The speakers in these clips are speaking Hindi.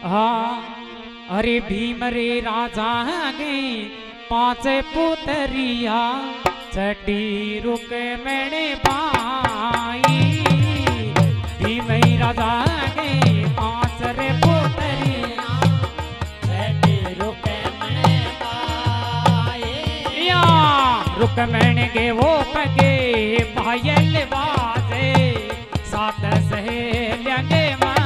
हाँ अरे भीम रे राजा गे पांच पुतरिया छठी रुक मैंने पाई। भीम राजा गे पांच रे पुतरिया छठी रुक मैंने पाई। या रुक मैंने गे वो पगे पायल बाजे सात सहेलियां गे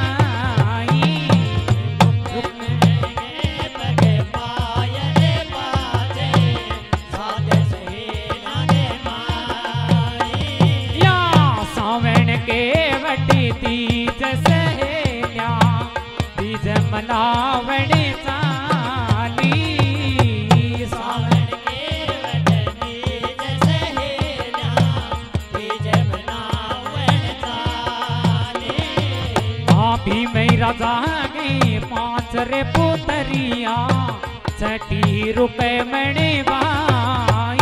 तीज सहेलिया तीज मनावण चाली। सावन के वट तीज सहेलिया तीज मनावण चाली। हाँ भीम राजा गे पांच रे पुतरिया छठी रुपए मणे बाई।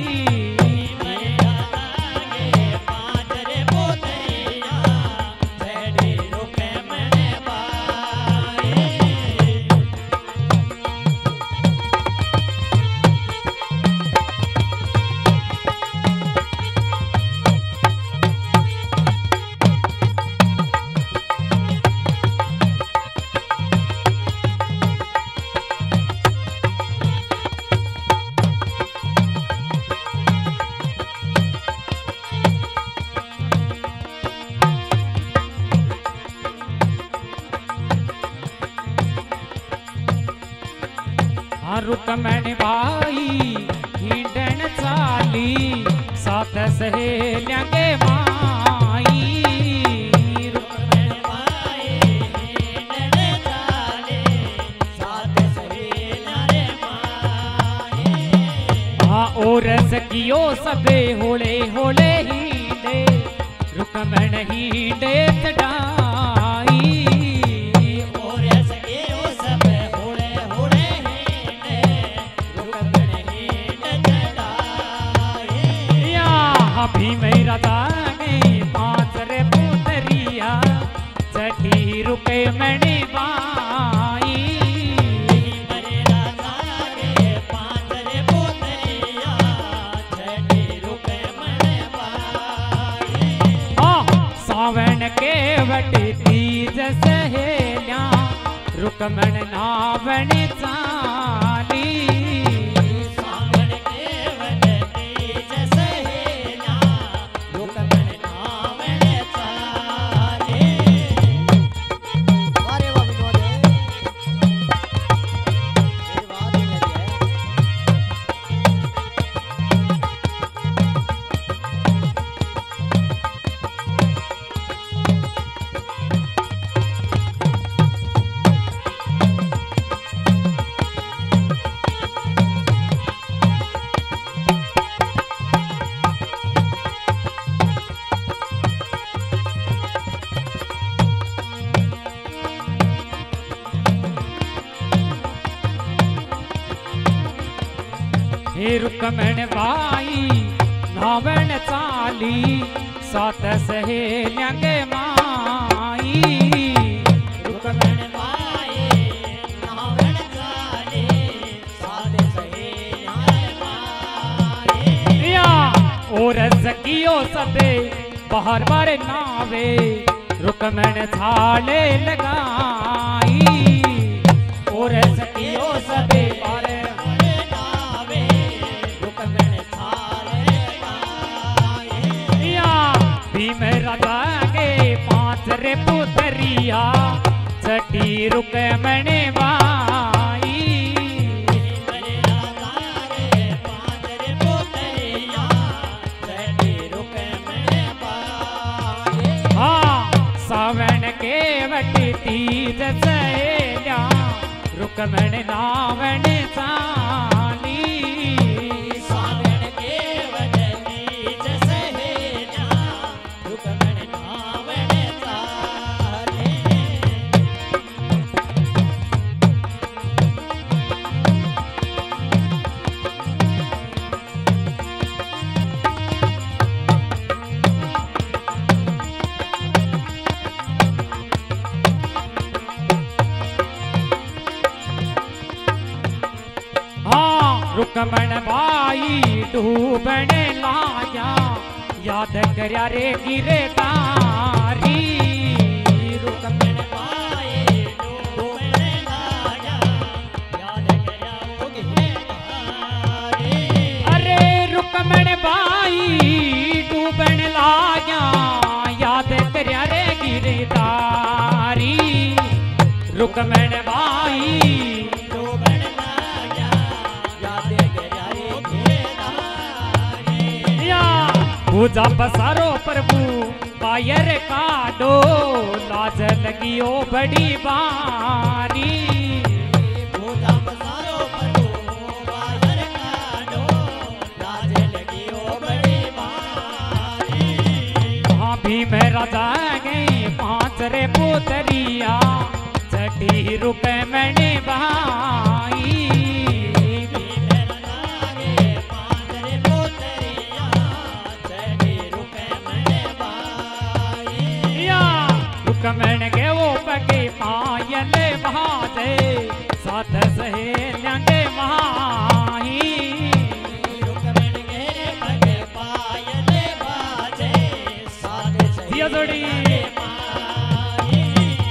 रुकमण भाई हिंडन चाली सात सहेलियां गे माई। रुकमण भाई हिंडन चाली सात सहेलियां गे माई। हाँ और सखियो सबे होले होले हिंडे रुकमण हिंडे चढ़ाई। भीम राजा गे पांच रे पुतरिया छठी रुपए मणे बाई। भीम राजा गे पांच रे पुतरिया छठी रुपए मणे बाई। हाँ सावन के वट तीज सहेलिया रुकमण नावण चाली। हे रुकमण भाई नावण चाली सात सहेलियां गे माई। रुकमण भाई नावण चाली सात सहेलियां गे माई। या और सखियो सबे बाहर बार नावे रुकमण छाले लगाई। और सखियो सबे बाहर भीम राजा गे पांच रे पुतरिया छठी रुक मणे बाई। भीम राजा गे पांच रे पुतरिया छठी रुक मणे बाई। हाँ सावन के वट तीज सहेलिया रुकमण नावण चाली। रुकमण बाई डूबण लाया याद करया रे गिरदारी रुकमण बाई डूबण लाया याद करया वो गिरदारी अरे रुकमण बाई डूबण लाया याद करया रे गिरदारी रुकमण बाई डूबण लाया याद करया रे गिरदारी या पूजा पसारो प्रभु बायर काडो लाज लगियो बड़ी बारी पूजा पसारो प्रभु बायर काडो लाज लगियो बड़ी बारी वहाँ भी मैं राजा गई पांच रे पुतरिया चटी रुके मैंने भाई रुकमण के वो पगे पायल बाजे साथ सहेलियां दे माही रुकमण के पगे पायल बाजे साथ सहेलियां दे माही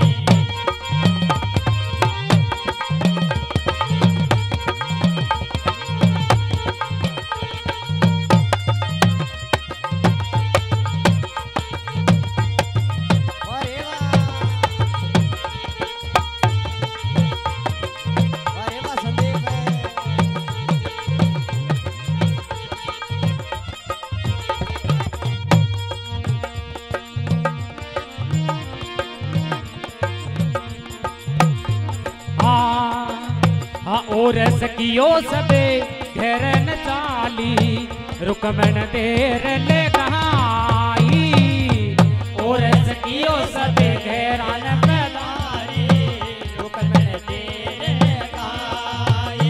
और सकियो सबे घेरन चाली रुकमण देर ले गहाई और सकियो सबे घेरन पधारी रुकमण देर ले गहाई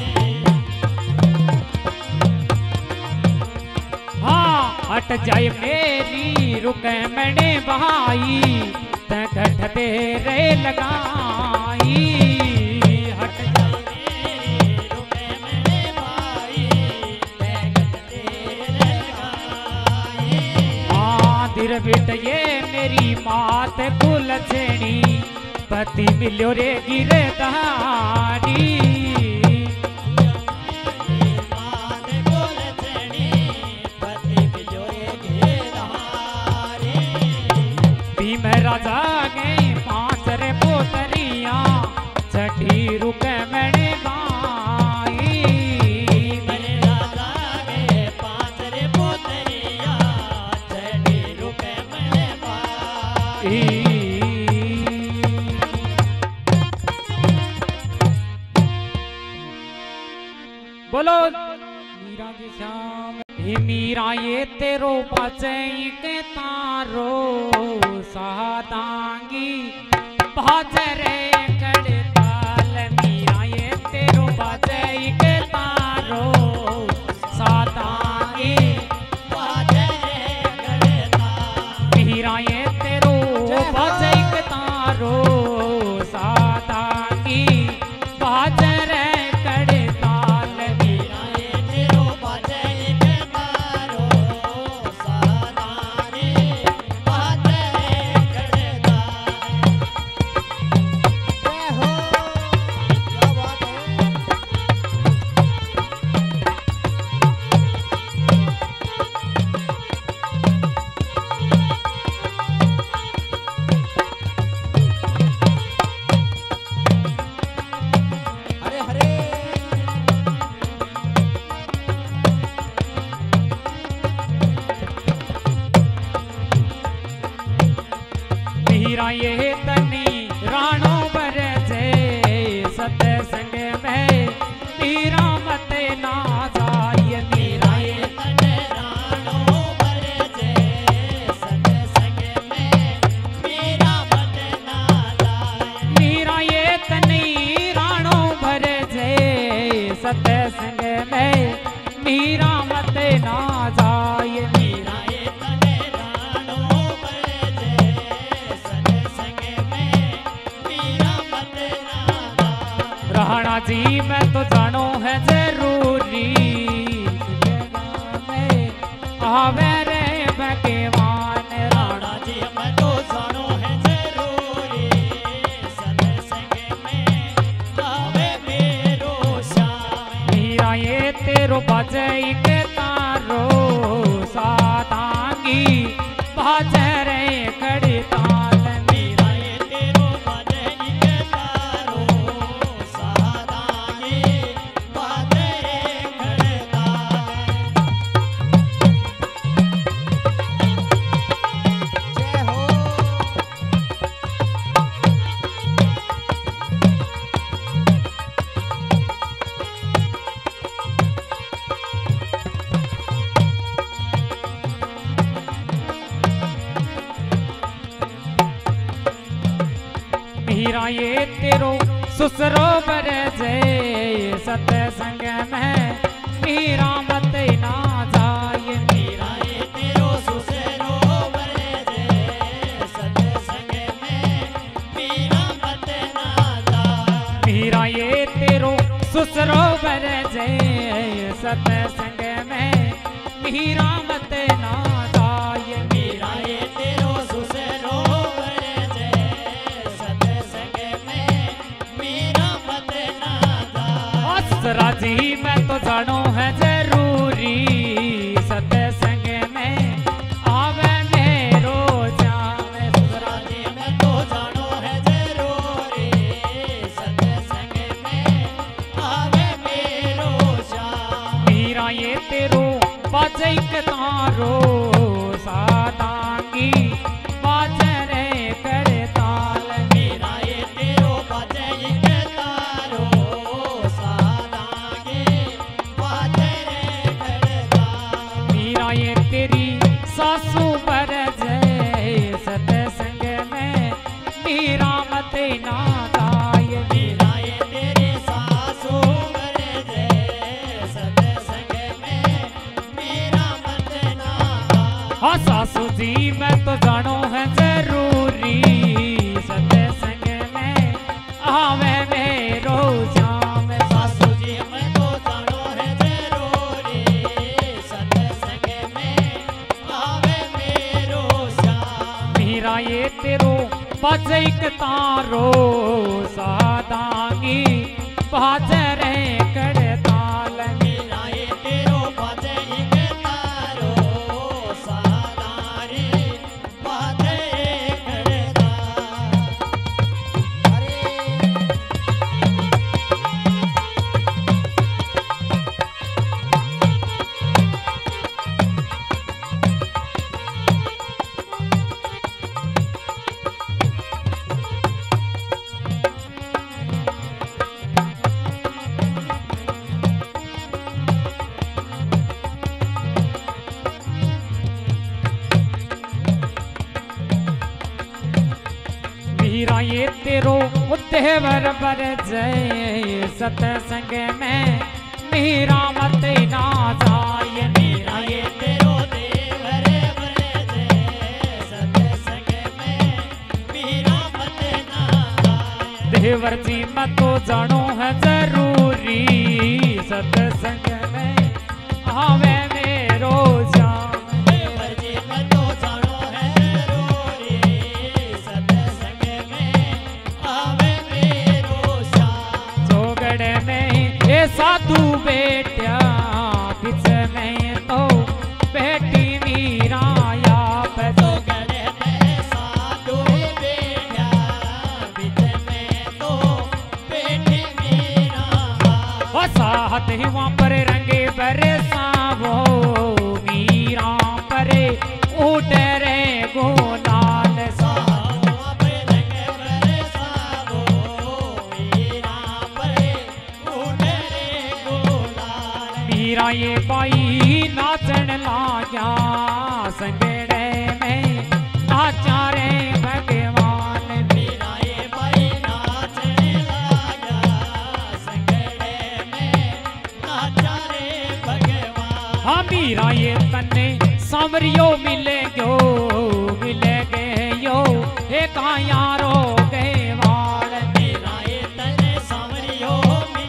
हाँ हट जाए मेरी रुकमण भाई तट तेरे लगाई बिट ये मेरी मात कुल छेणी पति मिलो रे गिरधारी भीम राजा गए पांच रे पोतरिया छठी रुके मैंने बोलो मीरा जी श्याम हे मीरा ये तेरो बचई के तारो सादांगी भाजरे कड़ताल मीरा ये तेरो बचई के तारो सादांगी भाजरे कड़ताल मीरा ये तेरो बचई के तारो सादांगी भाजरे ये तनी राणो बरजे सत्संग में मीरा मत ना जाय मीरा ये तने राणो बरजे सत्संग में मीरा मत ना जाय मीरा ये तनी राणो बरजे सत्संग में मीरा मत ना जाय मीरा ये तने राणो बरजे सत्संग में मीरा मत ना जाय राणा जी मैं तो जानो है जरूरी आवे रे भगवान। राणा जी मैं तो जानो है जरूरी सत्संग में आवे मेरो श्याम। मीरा ये तेरो बजे के तारो सादांगी बाजे रे कड़ी ताल। मीरा ये तेरो बजे के तारो सादांगी बाजे रे कड़ी ताल। जय हो। मीरा ये तेरो सुसरो बरजे सत्संग में मीरा मत ना जाए। मीरा ये तेरो सुसरो बरजे सत्संग में मीरा मत ना जाए। मीरा ये तेरो सुसरो बरजे सत्संग में मीरा मत ना जाए। मीरा ये तेरो सुसरो बरजे सत्संग में मीरा मत ना जाए। असरा जी मैं तो जानो है जरूरी सत्संग में आवे मेरो जाम। असरा जी मैं तो जानो है जरूरी सत्संग में आवे मेरो श्याम। मीरा ये तेरो बाजे के तारो सादांगी बाजे रे करे ताल। मीरा ये तेरो बजे के तारो सादांगी बाजे रे कड़ी ताल। मीरा ये तेरी सासू बरजे सत्संग में मीरा मत ना जाए। मीरा ये तेरे सासू बरजे सत्संग में मीरा मत ना जाए। हाँ सासू जी मैं तो जानो है जरूरी सत्संग में आवे मेरो जाम। सासू जी मैं तो जानो है जरूरी सत्संग में आवे मेरो श्याम। मीरा ये तेरो बाजे के तारो सादांगी बाजे रे कड़े ताल। मीरा ये तेरो बजे के तारो सादारी बाजे रे कड़ी ताल। अरे मीरा ये तेरो तेवर बरजे सत्संग में मीरा मत ना जाए। मीरा ये तेरो देवर बरजे सत्संग में मीरा मत ना जाए। देवर जी मैं तो जानो है जरूरी सत्संग में आवे मेरो जाम। देवर जी मैं तो जानो है जरूरी सत्संग में आवे मेरो श्याम। चौगड़ में ये साधु बेटिया बिच में तो बेटी मीरा आप। चौगड़ में साधु बेटिया बिच में तो बेटी मीरा आप। साथ ही वहाँ पर रंगे बरसावो मीरा पर उठ रे गोलाल। साहुआ पे रंग बरसावो मीरा पर उड़े रे गुलाल। मीरा ये बाई नाचन लाग्या संगड़े में नाचा रे भगवान। मीरा ये बाई नाचने लगा संगड़े में नाचा रे भगवान। हाँ मीरा ये तन्ने सामरियो मिले गयो एक यारो गए वाल। मीरा ये तने सामरियो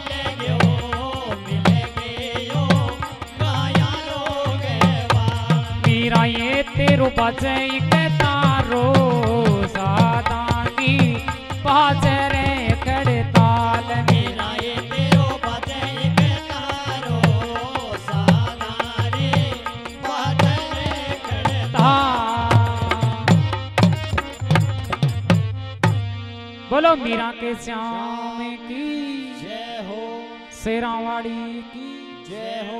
बाजे एक तारो सादांगी बाजे रे खड़ताल मेरा ये तेरो बाजे एक तारो सादा रे बाजे रे खड़ताल। बोलो मीरा के श्याम की जय हो, शेरावाड़ी की जय हो।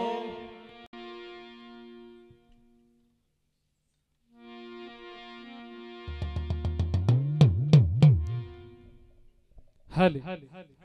हल